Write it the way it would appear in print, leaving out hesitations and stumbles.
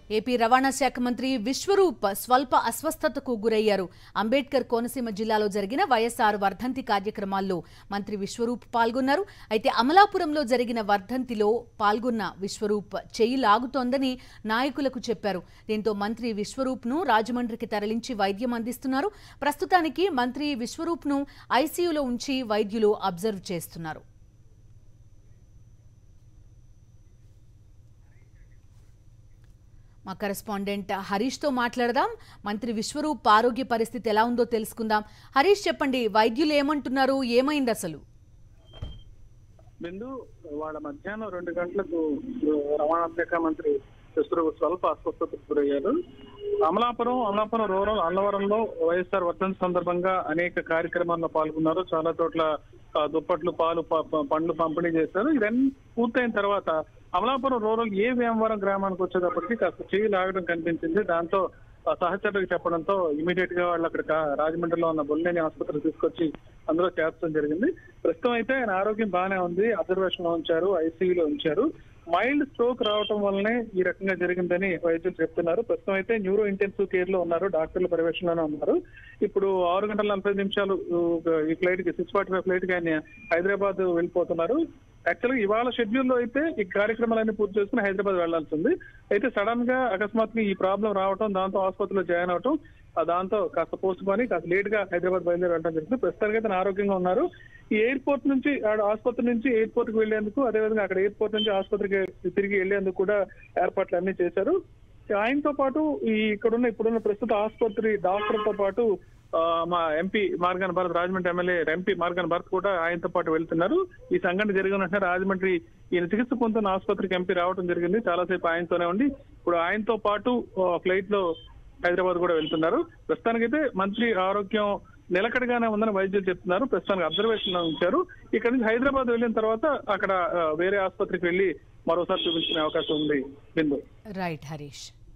AP రవాణా శాఖ మంత్రి విశ్వరూప్ స్వల్ప అస్వస్థతకు గురయ్యారు. అంబేద్కర్ కోనసీమ జిల్లాలో జరిగిన వైఎస్ఆర్ వర్ధంతి కార్యక్రమాల్లో మంత్రి విశ్వరూప్ పాల్గొన్నారు. అయితే అమలాపురంలో జరిగిన వర్ధంతిలో పాల్గొన్న విశ్వరూప్ చెయ్యి లాగుతోందని నాయకులకు చెప్పారు. దీంతో మంత్రి విశ్వరూప్ను రాజమండ్రికి తరలించి వైద్యం అందిస్తున్నారు. ప్రస్తుతానికి మంత్రి విశ్వరూప్ను ఐసీయూలో ఉంచి వైద్యులు అబ్జర్వ్ చేస్తున్నారు. మా కరెస్పాండెంట్ హరీష్ తో మాట్లాడదాం. మంత్రి విశ్వరూప్ ఆరోగ్య పరిస్థితి ఎలా ఉందో తెలుసుకుందాం. హరీష్, చెప్పండి, వైద్యులు ఏమంటున్నారు, ఏమైంది అసలు? బిందు, వాళ్ళ మధ్యాహ్నం 2 గంటలకు రవాణా శాఖ మంత్రి విశ్వరూప్ స్వల్ప అస్వస్థతకు గురయ్యారు. అమలాపురం రూరల్ అన్నవరంలో వైఎస్ఆర్ వర్ధంతి సందర్భంగా అనేక కార్యక్రమాల్లో పాల్గొన్నారు. చాలా చోట్ల దుప్పట్లు, పాలు, పండ్లు పంపిణీ చేశారు. ఇవన్నీ పూర్తయిన తర్వాత అమలాపురం రూరల్ ఏ వేమవరం గ్రామానికి వచ్చేటప్పటికి కాస్త చెయ్యి లాగడం కనిపించింది. దాంతో సహచరులకు చెప్పడంతో ఇమీడియట్ గా వాళ్ళు అక్కడ రాజమండ్రిలో ఉన్న బొల్లేని ఆసుపత్రికి తీసుకొచ్చి అందులో చేర్చడం జరిగింది. ప్రస్తుతం అయితే ఆయన ఆరోగ్యం బాగానే ఉంది. అబ్జర్వేషన్ లో ఉంచారు, ఐసీయూలో ఉంచారు. మైల్డ్ స్ట్రోక్ రావడం వల్లనే ఈ రకంగా జరిగిందని వైద్యులు చెప్తున్నారు. ప్రస్తుతం అయితే న్యూరో ఇంటెన్సివ్ కేర్ లో ఉన్నారు, డాక్టర్ల పర్యవేక్షణలోనే ఉన్నారు. ఇప్పుడు 6:45 ఈ ఫ్లైట్ కి 6:45 ఫ్లైట్ కి ఆయన హైదరాబాద్ వెళ్ళిపోతున్నారు. యాక్చువల్గా ఇవాళ షెడ్యూల్లో అయితే ఈ కార్యక్రమాలన్నీ పూర్తి చేసుకుని హైదరాబాద్ వెళ్లాల్సి ఉంది. అయితే సడన్ గా అకస్మాత్తుగా ఈ ప్రాబ్లం రావడం, దాంతో ఆసుపత్రిలో జాయిన్ అవటం, దాంతో కాస్త పోస్ట్ పోని కాస్త లేట్ గా హైదరాబాద్ బయలుదేరి వెళ్ళడం జరిగింది. ప్రస్తుతానికి అయితే ఆరోగ్యంగా ఉన్నారు. ఈ ఎయిర్పోర్ట్ నుంచి ఆసుపత్రి నుంచి ఎయిర్పోర్ట్ కి వెళ్లేందుకు, అదేవిధంగా అక్కడ ఎయిర్పోర్ట్ నుంచి ఆసుపత్రికి తిరిగి వెళ్లేందుకు కూడా ఏర్పాట్లు అన్ని చేశారు. ఆయనతో పాటు ఇప్పుడున్న ప్రస్తుత ఆసుపత్రి డాక్టర్ తో పాటు మా MP Margani Bharat, Rajahmundry MLA MP Margani Bharat కూడా ఆయనతో పాటు వెళ్తున్నారు. ఈ సంఘటన జరిగిన రాజమండ్రి ఈయన చికిత్స పొందుతున్న ఆసుపత్రికి ఎంపీ రావడం జరిగింది. చాలాసేపు ఆయనతోనే ఉండి ఇప్పుడు ఆయనతో పాటు ఫ్లైట్ లో హైదరాబాద్ కూడా వెళ్తున్నారు. ప్రస్తుతానికైతే మంత్రి ఆరోగ్యం నిలకడగానే ఉందని వైద్యులు చెప్తున్నారు. ప్రస్తుతానికి అబ్జర్వేషన్ లో ఉంచారు. ఇక్కడ నుంచి హైదరాబాద్ వెళ్ళిన తర్వాత అక్కడ వేరే ఆసుపత్రికి వెళ్లి మరోసారి చూపించుకునే అవకాశం ఉంది. బిందు. రైట్ హరీష్.